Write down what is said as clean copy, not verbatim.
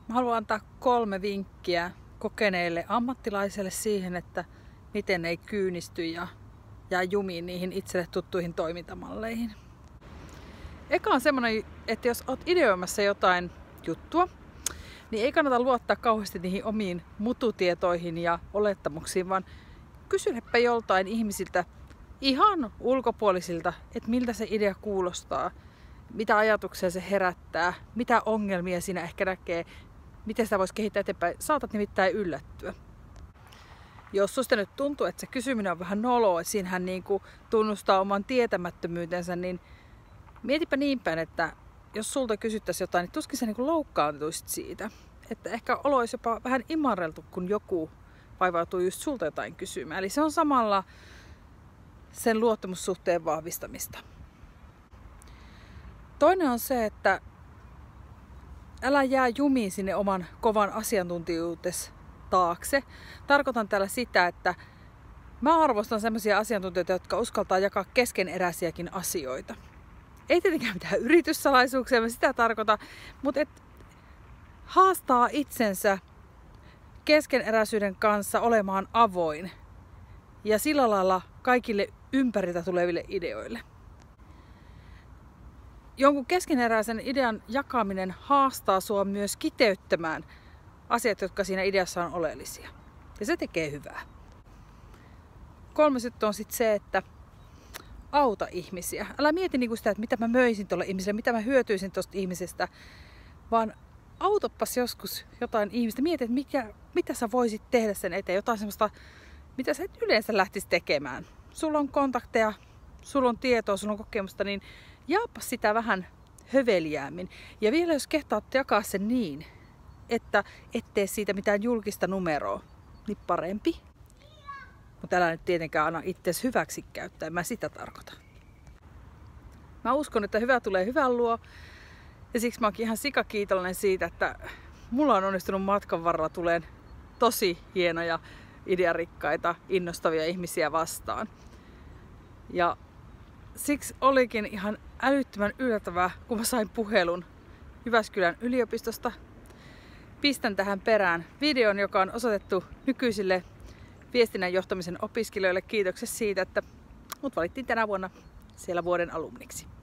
Mä haluan antaa 3 vinkkiä kokeneille ammattilaisille siihen, että miten ei kyynisty ja jää jumiin niihin itselle tuttuihin toimintamalleihin. Eka on semmoinen, että jos oot ideoimassa jotain juttua, niin ei kannata luottaa kauheasti niihin omiin mututietoihin ja olettamuksiin, vaan kysylepä joltain ihmisiltä, ihan ulkopuolisilta, että miltä se idea kuulostaa, mitä ajatuksia se herättää, mitä ongelmia siinä ehkä näkee, miten sitä voisi kehittää eteenpäin. Saatat nimittäin yllättyä. Jos susta nyt tuntuu, että se kysyminen on vähän noloa, että siinähän niin kuin tunnustaa oman tietämättömyytensä, niin mietipä niin päin, että jos sulta kysyttäisiin jotain, niin tuskin sä niin kuin loukkaantuisit siitä. Että ehkä olo olisi jopa vähän imarreltu, kun joku vaivautuu just sulta jotain kysymään. Eli se on samalla sen luottamussuhteen vahvistamista. Toinen on se, että älä jää jumiin sinne oman kovan asiantuntijuutesi taakse. Tarkoitan tällä sitä, että mä arvostan sellaisia asiantuntijoita, jotka uskaltaa jakaa keskeneräisiäkin asioita. Ei tietenkään mitään yrityssalaisuuksia, mä sitä tarkoitan, mutta haastaa itsensä keskeneräisyyden kanssa olemaan avoin ja sillä lailla kaikille ympäriltä tuleville ideoille. Jonkun keskeneräisen idean jakaminen haastaa sua myös kiteyttämään asiat, jotka siinä ideassa on oleellisia. Ja se tekee hyvää. 3. juttu on sitten se, että auta ihmisiä. Älä mieti niinku sitä, että mitä mä möisin tuolle ihmiselle, mitä mä hyötyisin tuosta ihmisestä, vaan autoppas joskus jotain ihmistä. Mieti, että mitä sä voisit tehdä sen eteen. Jotain semmoista, mitä sä et yleensä lähtisi tekemään. Sulla on kontakteja, sulla on tietoa, sulla on kokemusta, niin jaapa sitä vähän höveliäämmin. Ja vielä jos kehtaat jakaa sen niin, että et tee siitä mitään julkista numeroa, niin parempi. Mutta älä nyt tietenkään anna itseäsi hyväksi käyttää, mä sitä tarkoitan. Mä uskon, että hyvä tulee hyvän luo. Ja siksi mä oonkin ihan sikakiitollinen siitä, että mulla on onnistunut matkan varrella tuleen tosi hienoja, idearikkaita, innostavia ihmisiä vastaan. Ja siksi olikin ihan älyttömän yllättävää, kun mä sain puhelun Jyväskylän yliopistosta. Pistän tähän perään videon, joka on osoitettu nykyisille viestinnän johtamisen opiskelijoille. Kiitoksia siitä, että mut valittiin tänä vuonna siellä vuoden alumniksi.